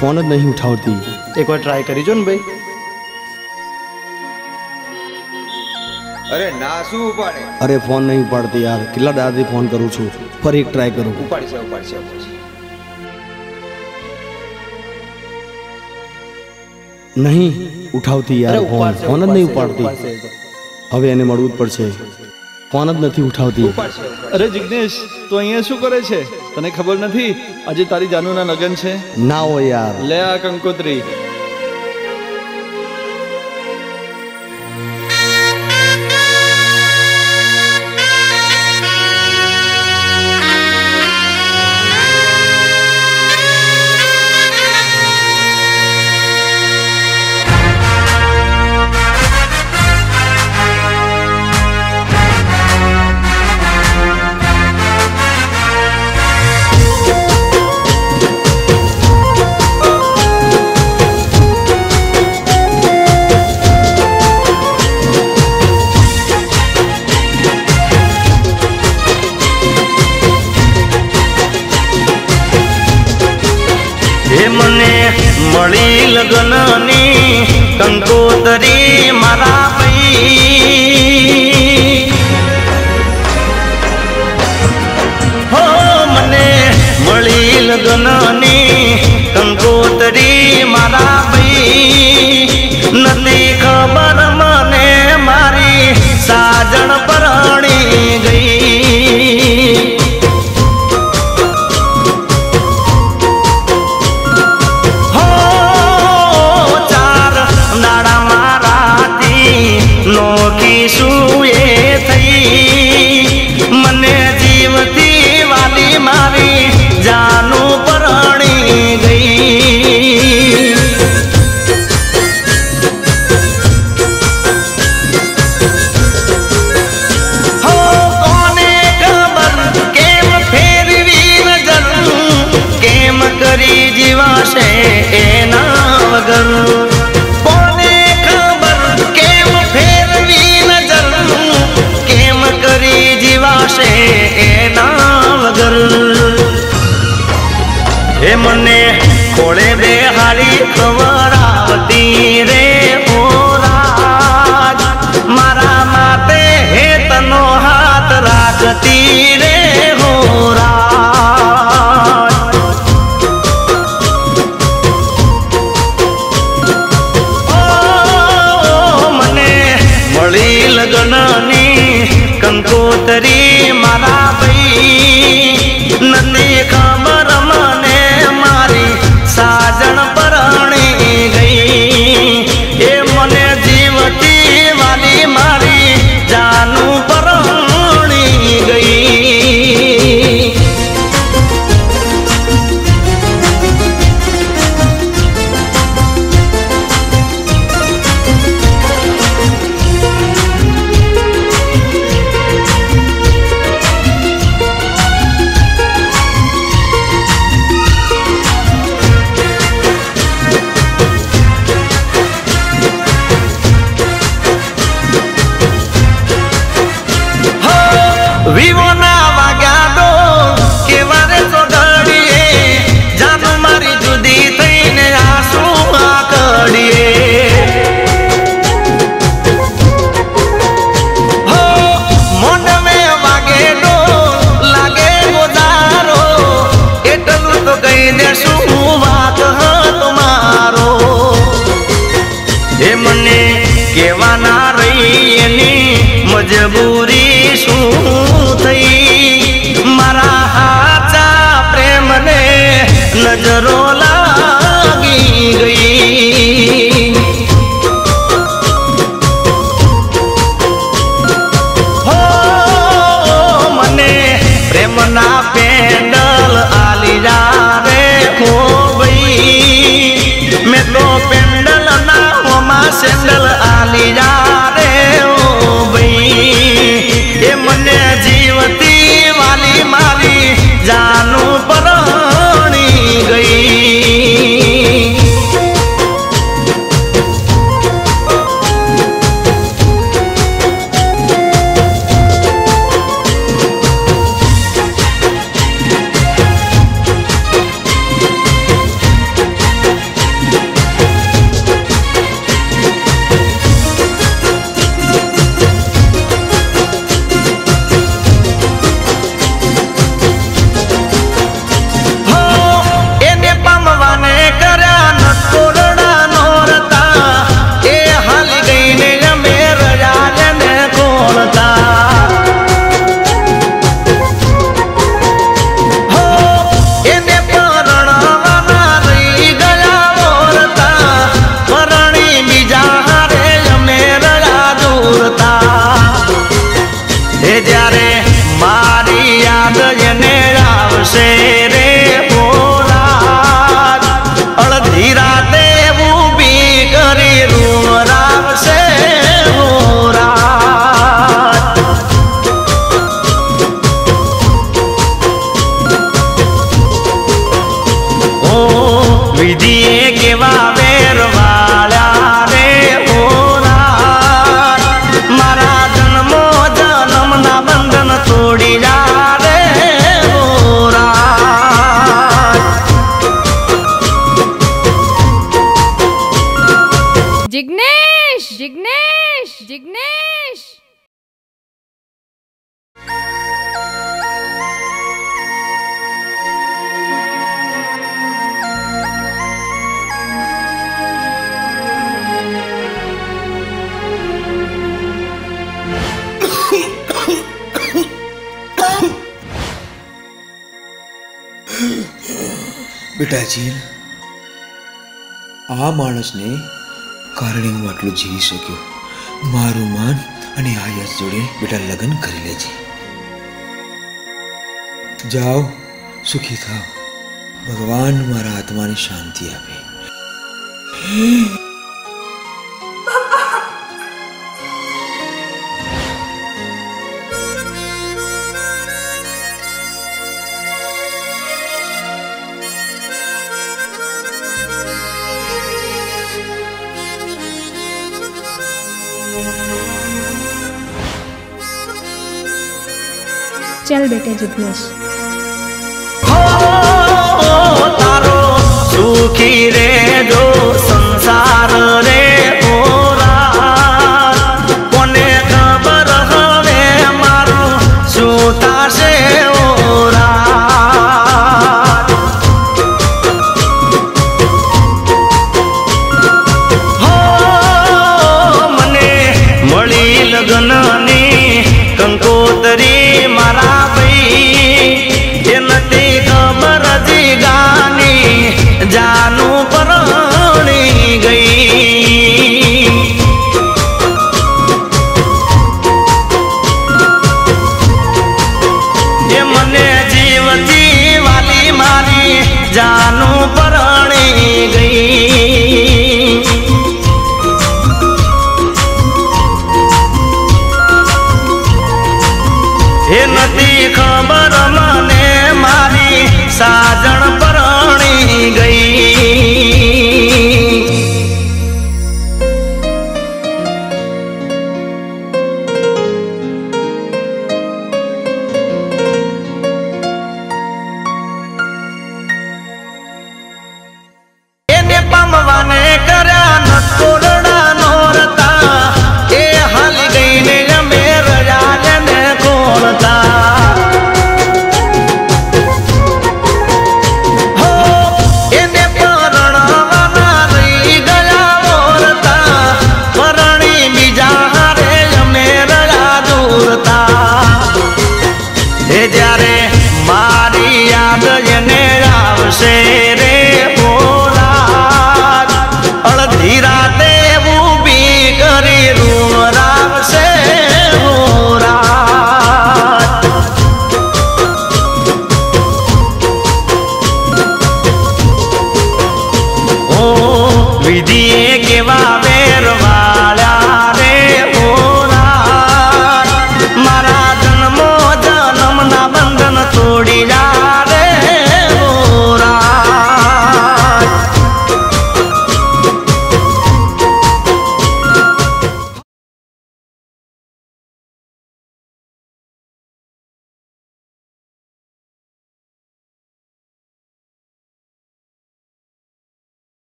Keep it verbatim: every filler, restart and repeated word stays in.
Phone ज नहीं उठावती। एक बार ट्राई करीजो ने भाई। अरे ना शू उपाड़े? अरे फोन नहीं उपाड़ती यार, किला दादी फोन करूँ छू, पर एक ट्राई करूँ। उपाड़ी से उपाड़ी से उपाड़ी से। नहीं उठावती यार फोन, फोन ज नहीं उपाड़ती। હવે એને મળવું જ પડશે, ફોન જ નથી ઉઠાવતી। અરે જિગ્નેશ, તું અહીંયા શું કરે છે? તને ખબર નથી આજે તારી જાનુના લગન છે? ના હોય યાર। લે આ કંકોત્રી। મને મળી લગનની કંકોતરી મારા ભાઈ, હો મને મળી લગનની કંકોતરી મારા ભાઈ, નથી ખબર મને મારી સાજણ પરણી ગઈ। મને જીવતી વાલી મારી જાનું પરણી ગઈ। હો કોને ખબર કેમ ફેરવી નજર, કેમ કરી જીવાશે એના વગર। हे मने खोड़े बेहारी खवरावती रे ओ राज, मारा माते हे तनो हाथ राखती रे हो राज। ओ मने मળી लगननी कंकोतरी मारा भाई, नदी खबर मने मारी साजन परणी गई। ए मने जीवती वाली मारी जानू परणी गई। विवो ना वाग्या दो केवारे चोगड़िए, जानू मारी जुदी थईने आंसू आकड़िए। हो मोंड में वागे दो लागे गोदारो, एटलू तो कही देशू वात ह तुम्हारो। हे मने केवा ना रही एनी मजबूरी शू थई, मारा हाचा प्रेम ने नजरो लागी गई। हो मने प्रेम ना पेंडल आली जा रे हो भाई, मैं तो पेंडल ना हो मा सेंडल आली जा रे हो भाई। ये मने जीवती જિગ્નેશ. બેટા જીલ, આ માણસને કારણે હું આટલું જીવી શક્યો. મારું માન અને આ યશ જોડે બેટા લગ્ન કરી લેજે. જાઓ, સુખી થાઓ. ભગવાન મારા આત્માને શાંતિ આપે. चल बेटे जिग्नेश. हो तारो सुखी रे जो संसार रे ओरा कोने खबर હવે મારું શું થાશે ઓરા. હો મને મળી લગ્નની કંકોતરી મારા ભાઈ, એ નથી ખબર જીગાની જાનું પરણી ગઈ. એ મને જીવતી વાલી મારી જાનું પરણી ગઈ. એ નથી ખબર મને મારી સાજણ પરણી ગઈ.